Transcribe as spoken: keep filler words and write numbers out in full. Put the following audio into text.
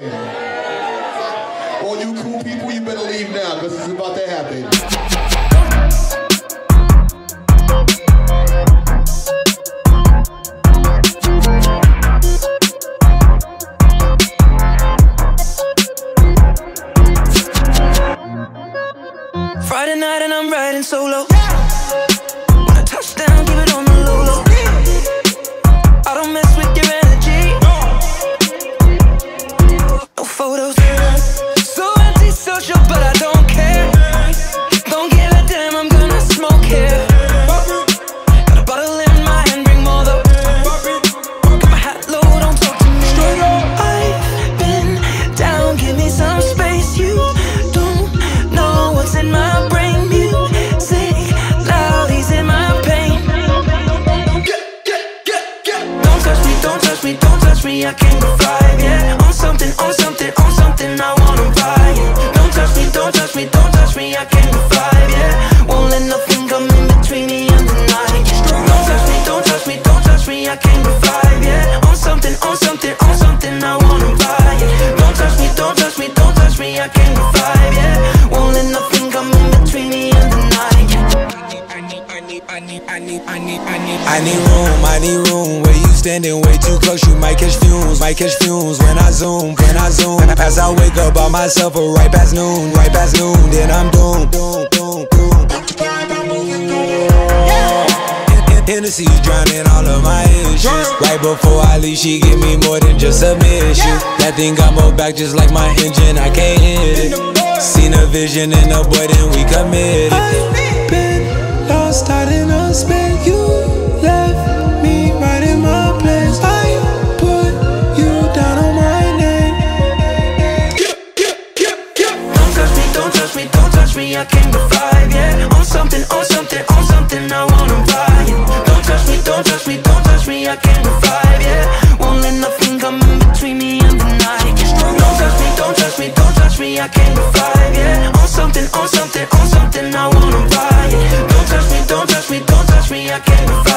All you cool people, you better leave now, because it's about to happen. Friday night and I'm riding solo. When I touch down, keep it on the low low. I don't mess with your energy. No photos. So antisocial, but I don't care. Don't give a damn, I'm gonna smoke here. Got a bottle in my hand, bring more though. Got my hat low, don't talk to me. I've been down, give me some space. You don't know what's in my brain. Music loud, he's in my pain. Don't touch me, don't touch me, don't touch me, I can't go five, yeah. On something, on something, on something, I wanna buy it. Don't touch me, don't touch me, don't touch me, I can't go five, yeah. Won't let nothing come in between me and the night. Don't touch me, don't touch me, don't touch me, I can't go five, yeah. On something, on something, on something, I wanna buy it. Don't touch me, don't touch me, don't touch me, I can't go five, yeah. Won't let nothing come in between me and the night. I need, I need, I need, I need, I need, I need, I need room, I need room. Where you standing way too close, you might catch fumes, might catch fumes. When I zoom, when I zoom, when I pass, I wake up by myself, or right past noon, right past noon, then I'm doomed, doomed, doomed, doomed. Hennessy drowning all of my issues. Right before I leave, she give me more than just submission. That thing got more back just like my engine, I can't hit it. Seen a vision in a boy, then we committed. I've been lost out in a space. You left me right in my place. I put you down on my name. Don't touch me, don't touch me, don't touch me, I can't go five, yeah. On something, on something, on something, I wanna buy it. Don't touch me, don't touch me, don't touch me, I can't go five, yeah. Won't let nothing come in between me and the night. Don't touch me, don't touch me, don't touch me, I can't go five, yeah. On something, on something, on something, I wanna buy it. Don't touch me, don't touch me, don't touch me, I can't go five.